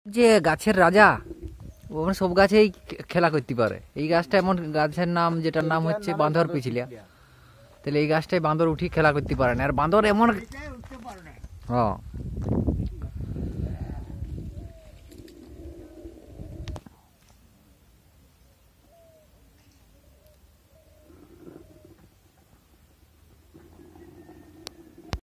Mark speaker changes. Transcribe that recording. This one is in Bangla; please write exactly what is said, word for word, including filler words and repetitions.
Speaker 1: যে গাছের রাজা ও মানে সব গাছেই খেলা করতে পারে। এই গাছটা এমন গাছের নাম যেটার নাম হচ্ছে বাঁদর পিছলিয়া। তাহলে এই গাছটাই বাঁদর উঠি খেলা করতে পারে না, আর বাঁদর এমন হ্যাঁ